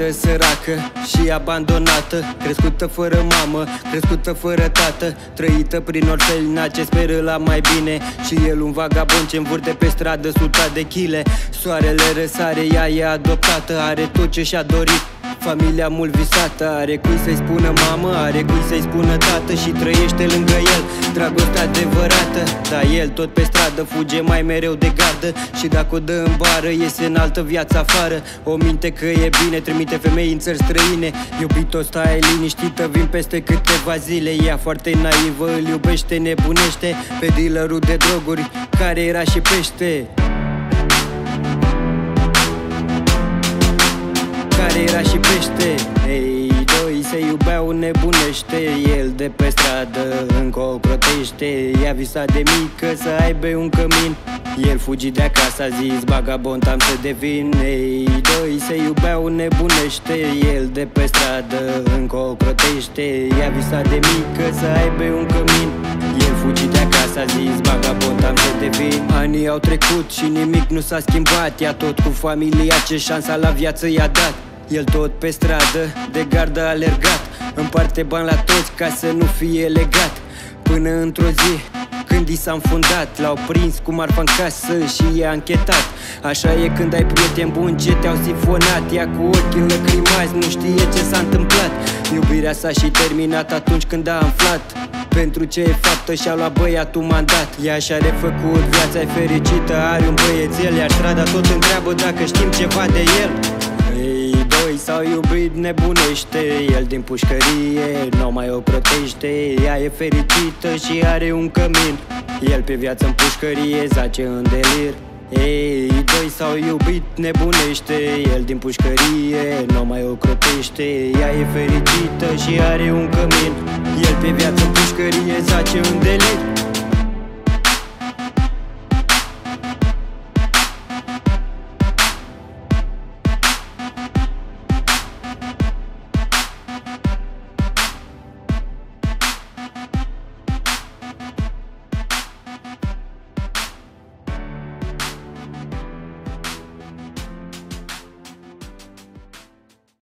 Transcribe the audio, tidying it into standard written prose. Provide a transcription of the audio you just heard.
fată săracă și abandonată, crescută fără mamă, crescută fără tată, trăită prin orfelinac ce speră la mai bine. Și el un vagabond ce învârte pe stradă suta de chile. Soarele răsare, ea e adoptată, are tot ce și-a dorit, familia mult visată. Are cui să-i spună mamă, are cui să-i spună tată și trăiește lângă el dragoste adevărată. Dar el tot pe stradă fuge mai mereu de gardă și dacă o dă în bară iese în altă viață afară. O minte că e bine, trimite femei în țări străine. Iubito, stai liniștită, vin peste câteva zile. Ea foarte naivă, îl iubește, nebunește pe dealerul de droguri care era și pește, care era și pește. Ei doi se iubeau, nebunește, el de pe stradă încă o protește. Ea visa de mică să aibă un cămin, el fugi de acasă, a zis vagabond am să devin. Ei doi se iubeau, nebunește, el de pe stradă încă o protește. Ea visa de mică să aibă un cămin, el fugi de acasă, a zis vagabond am să devin. Anii au trecut și nimic nu s-a schimbat. Ea tot cu familia, ce șansa la viață i-a dat. El tot pe stradă, de gardă alergat, împarte bani la toți ca să nu fie legat. Până într-o zi, când i s-a înfundat, l-au prins cu marfa în casă și i-a închetat. Așa e când ai prieteni buni ce te-au sifonat. Ea cu ochii lăcrimați nu știe ce s-a întâmplat. Iubirea s-a și terminat atunci când a aflat pentru ce e faptă și-a luat băiatul mandat. Ea și-a refăcut viața, e fericită, are un băiețel, iar strada tot întreabă dacă știm ceva de el. Ei doi s-au iubit, nebunește, el din pușcărie nu mai o protește. Ea e fericită și are un cămin, el pe viață în pușcărie zace în delir. Ei doi s-au iubit, nebunește, el din pușcărie nu mai o crotește. Ea e fericită și are un cămin, el pe viață în pușcărie zace în delir.